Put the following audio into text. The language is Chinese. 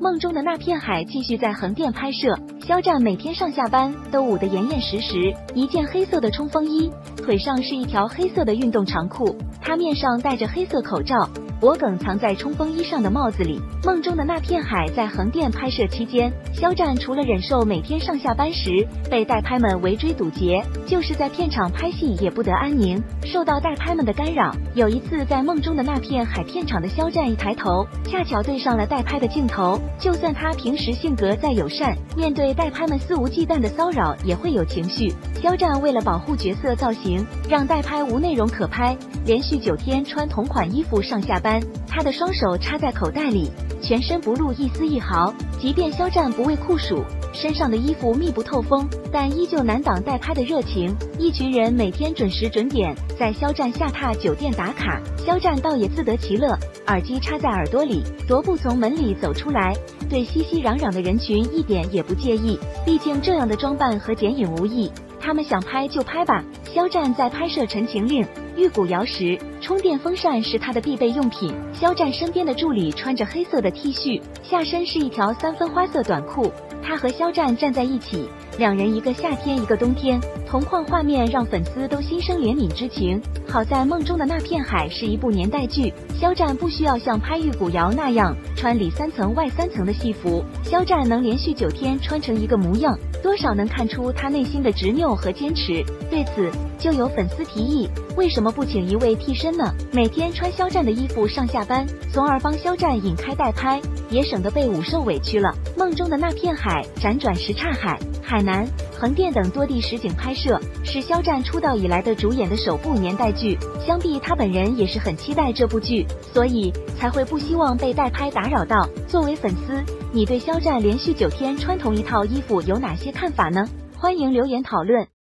梦中的那片海继续在横店拍摄，肖战每天上下班都捂得严严实实，一件黑色的冲锋衣，腿上是一条黑色的运动长裤，他面上戴着黑色口罩，脖梗藏在冲锋衣上的帽子里。梦中的那片海在横店拍摄期间，肖战除了忍受每天上下班时被带拍们围追堵截，就是在片场拍戏也不得安宁，受到带拍们的干扰。有一次在梦中的那片海片场的肖战一抬头，恰巧对上了带拍的镜头，就算他平时性格再友善，面对带拍们肆无忌惮的骚扰也会有情绪。肖战为了保护角色造型，让带拍无内容可拍，连续9天穿同款衣服上下班，他的双手插在口袋里，全身不露一丝一毫。即便肖战不畏酷暑，身上的衣服密不透风，但依旧难挡带拍的热情。一群人每天准时准点在肖战下榻酒店打卡，肖战倒也自得其乐，耳机插在耳朵里，踱步从门里走出来，对熙熙攘攘的人群一点也不介意。毕竟这样的装扮和剪影无异，他们想拍就拍吧。肖战在拍摄《陈情令》玉骨遥时，充电风扇是他的必备用品。肖战身边的助理穿着黑色的 T 恤，下身是一条3分花色短裤。他和肖战站在一起，两人一个夏天一个冬天，同框画面让粉丝都心生怜悯之情。好在梦中的那片海是一部年代剧，肖战不需要像拍玉骨遥那样穿里3层外3层的戏服，肖战能连续9天穿成一个模样，多少能看出他内心的执拗和坚持。对此，就有粉丝提议，为什么不请一位替身呢？每天穿肖战的衣服上下班，从而帮肖战引开代拍，也省得被捂受委屈了。梦中的那片海辗转什刹海、海南、横店等多地实景拍摄，是肖战出道以来的主演的首部年代剧，想必他本人也是很期待这部剧，所以才会不希望被代拍打扰到。作为粉丝，你对肖战连续9天穿同一套衣服有哪些看法呢？欢迎留言讨论。